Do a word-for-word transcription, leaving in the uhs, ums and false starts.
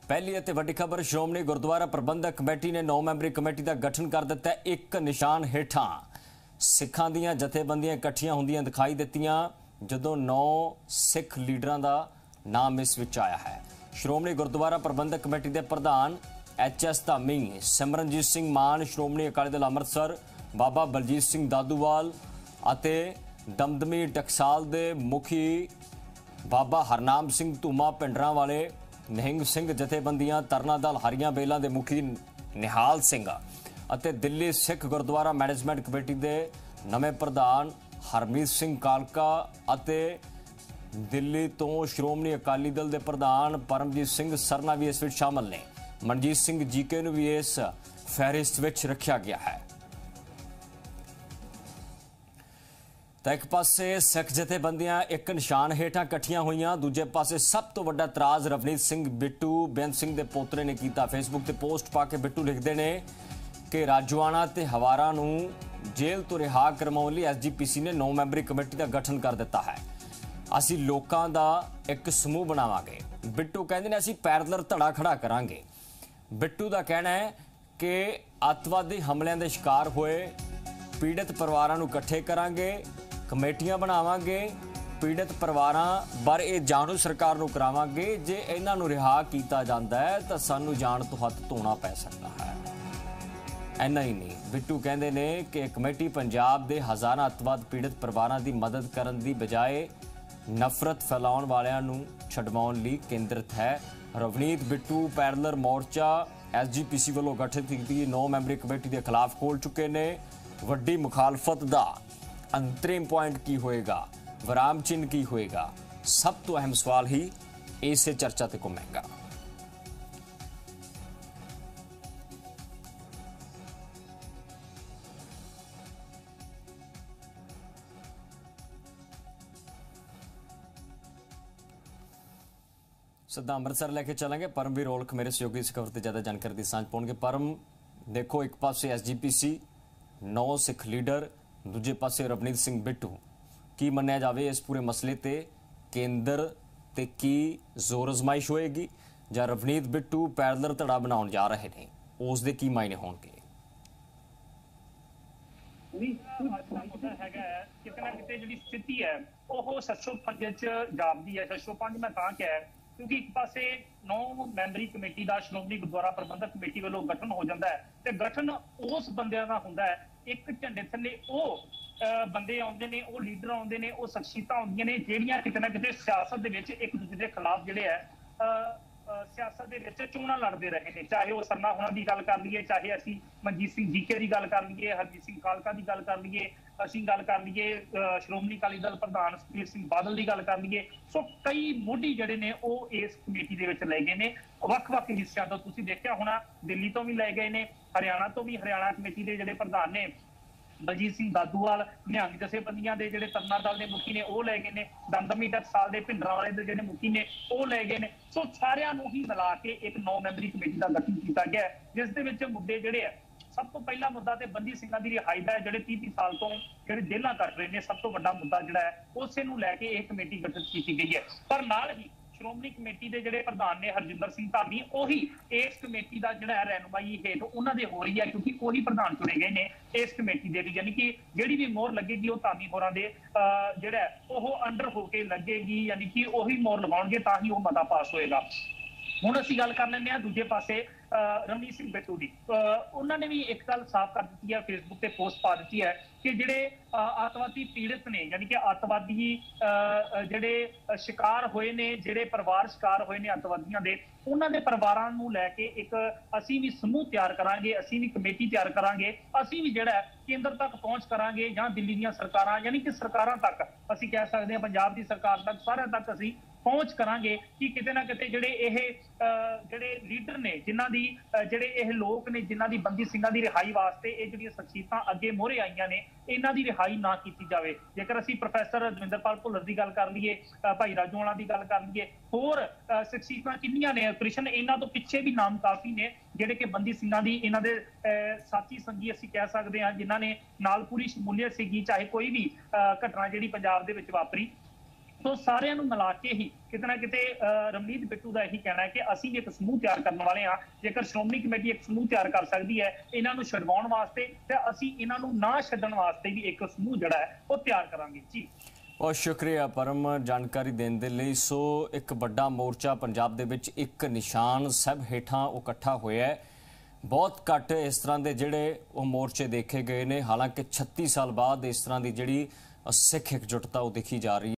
पहली ਅਤੇ ਵੱਡੀ खबर श्रोमणी गुरुद्वारा प्रबंधक कमेटी ने नौ मैंबरी कमेटी का गठन कर दिता। एक निशान हेठां सिखां दीआं जथेबंदियां इकट्ठियां हुंदियां दिखाई दित्तियां जदों नौ सिख लीडरां दा नाम इस विच आया है। श्रोमणी गुरुद्वारा प्रबंधक कमेटी के प्रधान एच एस धामी, सिमरनजीत सिंह मान, श्रोमणी अकाली दल अमृतसर बाबा बलजीत सिंह दादूवाल अते दमदमी टकसाल के मुखी बाबा हरनाम सिंह धूमा, पिंडरां वाले निहंग सिंह जथेबंदियां, तरना दल हरियां बेलां दे मुखी निहाल सिंह अते दिल्ली सिख गुरुद्वारा मैनेजमेंट कमेटी के नवे प्रधान हरमीत सिंह कालका अते दिल्ली तो श्रोमणी अकाली दल के प्रधान परमजीत सिंह सरना भी इस विच शामिल ने। मनजीत सिंह जीके नूं भी इस फहरिस्त विच रखा गया है। तो एक पासे सिख जथेबंदियां एक निशान हेठां इकट्ठियां हुईयां, दूजे पासे सब तो वड्डा इतराज़ रवनीत सिंह बिट्टू बेअंत सिंह के पोतरे ने किया। फेसबुक ते पोस्ट पा के बिट्टू लिखते हैं कि राजवाना ते हवारा नूं जेल तो रिहा करवाउण लई एस जी पी सी ने नौ मैंबरी कमेटी का गठन कर दिता है। असीं लोकां दा एक समूह बनावांगे। बिट्टू कहते हैं असीं पैरलर धड़ा खड़ा करांगे। बिट्टू का कहना है कि अतवादी हमलिਆਂ ਦੇ शिकार होए पीड़ित परिवारां नूं इकट्ठे करांगे, कमेटियां बनावांगे, पीड़ित परिवारां बारे ये जाणू सरकार नूं करावांगे। जे इन्हां नूं रिहा कीता जांदा है तां सानूं जाण तो हत्थ धोना पै सकदा है। इन्ना ही नहीं, बिट्टू कहंदे ने कि कमेटी पंजाब दे हज़ारां अतवाद पीड़ित परिवारां दी मदद करन दी बजाए नफरत फैलाउण वालियां नूं छडवाउण लई केंद्रित है। रवनीत बिट्टू पैरलर मोर्चा एस जी पी सी वालों गठित की नौ मैंबरी कमेटी के खिलाफ खोल चुके ने। वड्डी मुखालफत का अंतरिम पॉइंट की होएगा, विराम चिन्ह की होएगा, सब तो अहम सवाल ही इसे चर्चा ते घूमेगा। सीधा अमृतसर लेके चलेंगे। परमवीर औलख मेरे सहयोगी इस खबर से ज्यादा जानकारी की सांझ पाउणगे। परम, देखो एक पासे एस जी पी सी नौ सिख लीडर, दूजे पासे रवनीत सिंह बिट्टू, की मन्निया जाए इस पूरे मसले ते केंद्र ते की जोर अजमाइश होएगी जां रवनीत बिट्टू पैरलर धड़ा बनाउण जा रहे हैं, उस दे की मायने होणगे? किते ना किते जिहड़ी स्थिति है ओह सशो पंज च जापदी है। सशो पंज मैं तां कहा क्योंकि एक पासे नौ मैंबरी कमेटी का श्रोमणी गुरुद्वारा प्रबंधक कमेटी वालों गठन हो जाता है तो गठन उस बंदियां दा हुंदा है। एक झंडे थल्ले वो बंदे आउंदे ने, वो लीडर आउंदे ने, वो शख्सियतां आउंदियां ने जिहड़ियां किते ना किते सियासत दे विच एक दूसरे के खिलाफ जिहड़े है सियासत दे विच चोणां लड़दे रहे ने। चाहे वो सरना होना की गल कर लीए, चाहे असीं मनजीत सिंह जीके की गल कर लीए, हरजीत सिंह कालका की गल कर लीए, असीं गल कर लीए श्रोमणी अकाली दल प्रधान सुखबीर सिंह बादल की गल कर लीए। सो कई मोढी जिहड़े ने वो इस कमेटी दे विच ले गए ने। वख-वख हिस्सिਆਂ ਤੋਂ ਤੁਸੀਂ देखिया होना, दिल्ली तो भी ले गए ने, हरियाणा तो भी हरियाणा कमेटी के जिहड़े प्रधान ने बलजीत सिंह दादूवाल, निहंग जथेबंदियां दे जिहड़े तरना दल के मुखी ने वो ले गए ने, दमदमी टकसाल के भिंडरां वाले दे जिहड़े मुखी ने वो ले गए ने। सो सारियां नूं ही मिला के एक नौ मैंबरी कमेटी का गठन किया गया है, जिस दे विच मुद्दे जिहड़े है सब तो पहला मुद्दा तो बंदी सिंघां दी रिहाई दा है, जिहड़े तीह तीह साल तो जिहड़े जेलां कट रहे हैं। सब तो वड्डा मुद्दा जिहड़ा है उसे नूं लैके एक कमेटी गठित की गई है। पर नाल ही श्रोमणी कमेटी के जिहड़े प्रधान ने हरजिंदर सिंह धामी, उही इस कमेटी का जिहड़ा रहनुमाई हेठ उन्हां दे हो रही है क्योंकि उही प्रधान चुने गए ने इस कमेटी दे। यानी कि जिहड़ी भी मोहर लगेगी वो धामी होरां दे जिहड़ा ओह अंडर होके लगेगी, यानी कि उही मोहर लगाउणगे तां ही वो मता पास होएगा। हुण असीं गल कर लैंदे हां दूजे पासे रवनीत सिंह बिट्टू की। उन्होंने भी एक गल साफ कर दी है, फेसबुक पे पोस्ट पा दी है कि जिहड़े आतवादी पीड़ित ने, यानी कि आतवादी जिहड़े शिकार होए ने, जिहड़े परिवार शिकार होए ने आतवादियों के, उन्होंने परिवारां नूं लैके एक असीं भी समूह तैयार करांगे, असीं भी कमेटी तैयार करांगे, असीं भी जिहड़ा केंद्र तक पहुंच करांगे जां दिल्ली दीयां सरकारां, यानी कि सरकारां तक असीं कह सकते हैं पंजाब की सरकार तक, सारियां तक असीं पहुंच करांगे कि किते ना किते जिहड़े यह जिहड़े लीडर ने, जिन्हां दी जिहड़े यह लोग ने, जिन्हां दी बंदी सिंघां दी रिहाई वास्ते ये जिहड़ियां शख्सियतां अगे मोहरे आईयां ने, इन्हां दी रिहाई ना की जाए। जेकर असीं प्रोफैसर दविंदरपाल भुल्लर की गल कर लीए, भाई राजूवाणा की गल कर लीए, होर शख्सियतां किन्नियां ने, कृष्ण इन्हां तो पिछे भी नाम काफ़ी ने जिहड़े कि बंदी सिंघां दी इन्हां दे साथी संगी असीं कह सकते हैं, जिन्हां ने नाल पूरी शमूलीयत सीगी, चाहे कोई भी घटना जिहड़ी पंजाब दे विच वापरी ਸੋ ਸਾਰਿਆਂ ਨੂੰ ਮਿਲਾ ਕੇ ਹੀ ਕਿਤੇ ਨਾ ਕਿਤੇ ਰਵਨੀਤ ਬਿੱਟੂ ਦਾ ਇਹੀ ਕਹਿਣਾ ਹੈ ਕਿ ਅਸੀਂ ਵੀ ਇੱਕ ਸਮੂਹ ਤਿਆਰ ਕਰਨ ਵਾਲੇ ਹਾਂ। ਜੇਕਰ ਸ਼੍ਰੋਮਣੀ ਕਮੇਟੀ ਇੱਕ ਸਮੂਹ ਤਿਆਰ ਕਰ ਸਕਦੀ ਹੈ ਇਹਨਾਂ ਨੂੰ ਛਡਵਾਉਣ ਵਾਸਤੇ, ਤੇ ਅਸੀਂ ਇਹਨਾਂ ਨੂੰ ਨਾ ਛੱਡਣ ਵਾਸਤੇ ਵੀ ਇੱਕ ਸਮੂਹ ਜਿਹੜਾ ਹੈ ਉਹ ਤਿਆਰ ਕਰਾਂਗੇ ਜੀ। बहुत शुक्रिया परम जानकारी देने के लिए। सो एक बड़ा मोर्चा पंजाब दे विच एक निशान सब हेठां इकट्ठा होया है। बहुत घट इस तरह के जिहड़े वो मोर्चे देखे गए ने, हालांकि छत्तीस साल बाद इस तरह की जिहड़ी सिख एकजुटता वो देखी जा रही है।